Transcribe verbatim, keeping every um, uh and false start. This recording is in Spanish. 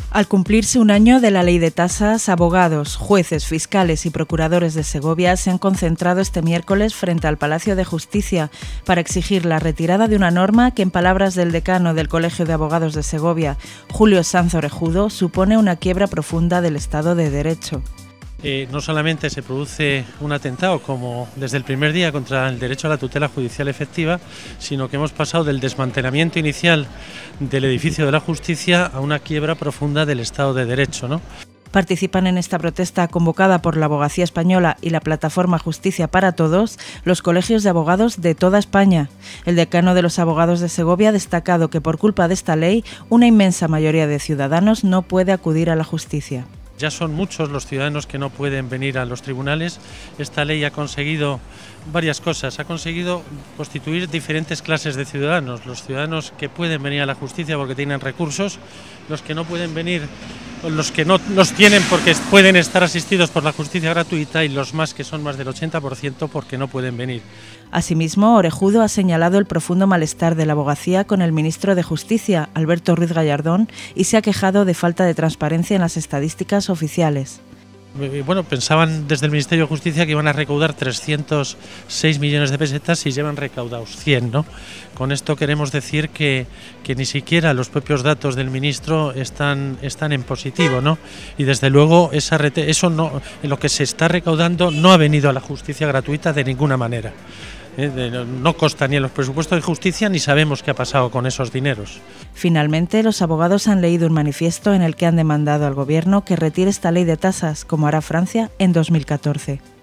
Al cumplirse un año de la Ley de Tasas, abogados, jueces, fiscales y procuradores de Segovia se han concentrado este miércoles frente al Palacio de Justicia para exigir la retirada de una norma que, en palabras del decano del Colegio de Abogados de Segovia, Julio Sanz Orejudo, supone una quiebra profunda del Estado de Derecho. Eh, no solamente se produce un atentado como desde el primer día contra el derecho a la tutela judicial efectiva, sino que hemos pasado del desmantelamiento inicial del edificio de la justicia a una quiebra profunda del Estado de Derecho, ¿no? Participan en esta protesta convocada por la Abogacía Española y la plataforma Justicia para Todos los colegios de abogados de toda España. El decano de los abogados de Segovia ha destacado que por culpa de esta ley una inmensa mayoría de ciudadanos no puede acudir a la justicia. Ya son muchos los ciudadanos que no pueden venir a los tribunales. Esta ley ha conseguido varias cosas. Ha conseguido constituir diferentes clases de ciudadanos. Los ciudadanos que pueden venir a la justicia porque tienen recursos, los que no pueden venir, los que no los tienen porque pueden estar asistidos por la justicia gratuita y los más que son más del ochenta por ciento porque no pueden venir. Asimismo, Orejudo ha señalado el profundo malestar de la abogacía con el ministro de Justicia, Alberto Ruiz Gallardón, y se ha quejado de falta de transparencia en las estadísticas oficiales. Bueno, pensaban desde el Ministerio de Justicia que iban a recaudar trescientos seis millones de pesetas y llevan recaudados cien, ¿no? Con esto queremos decir que, que ni siquiera los propios datos del ministro están, están en positivo, ¿no? Y desde luego esa rete, eso no, lo que se está recaudando no ha venido a la justicia gratuita de ninguna manera. ¿eh? No consta ni en los presupuestos de justicia ni sabemos qué ha pasado con esos dineros. Finalmente, los abogados han leído un manifiesto en el que han demandado al Gobierno que retire esta ley de tasas, como hará Francia en dos mil catorce.